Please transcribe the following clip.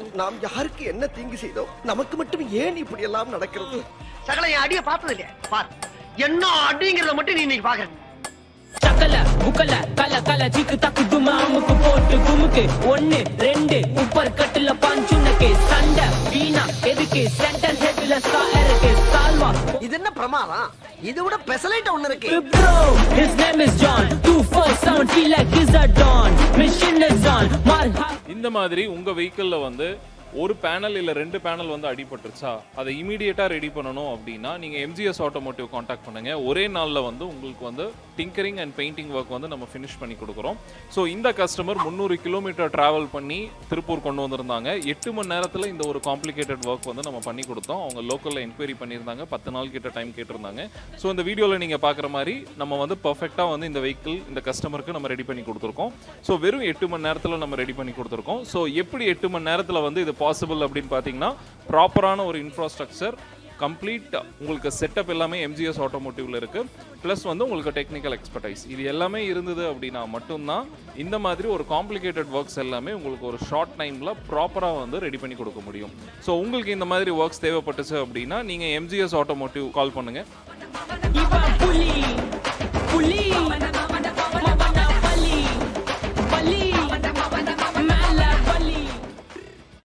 நாம் யாருக்கு என்ன தீங்கு செய்தோம்? நமக்கு மட்டும் ஏன் இப்படி எல்லாம் நடக்கிறது? சகல என் அடிய பார்த்தது இல்லையா? பார், என்ன அடிங்கிறத மட்டும் நீ இன்னைக்கு பாக்குற. சக்கல முக்கல கல கல ஜிக்கு தக்கு துமா அமுக்கு போட்டு குமுக்கு 1 2 உப்பர் கட்டுல பாஞ்சுனக்கு சண்டை வீணா எதுக்கு சென்டர் ஹெட்ல ஸ்டாருக்கு சால்வா. இது என்ன பிரமாதம்? இது விட பெசலைட் ஒன்னு இருக்கு. Bro, his name is John 247 feel like he's a don mission is on இந்த மாதிரி உங்க வெஹிக்கிள்ல வந்து ஒரு பேனல் இல்ல 2 பேனல் வந்து அடிபட்டுருச்சா அதை இமீடியட்டா ரெடி பண்ணணும் அப்படின்னா நீங்க எம்ஜிஎஸ் ஆட்டோமோட்டிவ் காண்டாக்ட் பண்ணுங்க. ஒரே நாள்ல வந்து உங்களுக்கு வந்து டிங்கரிங் அண்ட் பெயிண்டிங் ஒர்க் வந்து நம்ம ஃபினிஷ் பண்ணி கொடுக்குறோம். ஸோ இந்த கஸ்டமர் 300 கிலோமீட்டர் டிராவல் பண்ணி திருப்பூர் கொண்டு வந்திருந்தாங்க. 8 மணி நேரத்தில் இந்த ஒரு காம்ப்ளிகேட்டட் ஒர்க் வந்து நம்ம பண்ணி கொடுத்தோம். அவங்க லோக்கலில் என்கொயரி பண்ணியிருந்தாங்க, 10 நாள் கிட்ட டைம் கேட்டிருந்தாங்க. ஸோ இந்த வீடியோவில் நீங்கள் பார்க்குற மாதிரி நம்ம வந்து பர்ஃபெக்டாக வந்து இந்த வெஹிக்கிள் இந்த கஸ்டமருக்கு நம்ம ரெடி பண்ணி கொடுத்துருக்கோம். ஸோ வெறும் 8 மணி நேரத்தில் நம்ம ரெடி பண்ணி கொடுத்துருக்கோம். ஸோ எப்படி 8 மணி நேரத்தில் வந்து இது பாசிபிள் அப்படின்னு பார்த்தீங்கன்னா ப்ராப்பரான ஒரு இன்ஃப்ராஸ்ட்ரக்சர் கம்ப்ளீட் உங்களுக்கு செட்டப் எல்லாமே எம்ஜிஎஸ் ஆட்டோமோட்டிவ்ல இருக்கு. ப்ளஸ் வந்து உங்களுக்கு டெக்னிக்கல் எக்ஸ்பர்டைஸ் இது எல்லாமே இருந்தது அப்படின்னா மட்டும்தான் இந்த மாதிரி ஒரு காம்ப்ளிகேட்டட் ஒர்க்ஸ் எல்லாமே உங்களுக்கு ஒரு ஷார்ட் டைமில் ப்ராப்பராக வந்து ரெடி பண்ணி கொடுக்க முடியும். ஸோ உங்களுக்கு இந்த மாதிரி ஒர்க்ஸ் தேவைப்பட்டுச்சு அப்படின்னா நீங்கள் எம்ஜிஎஸ் ஆட்டோமோட்டிவ் கால் பண்ணுங்கள்.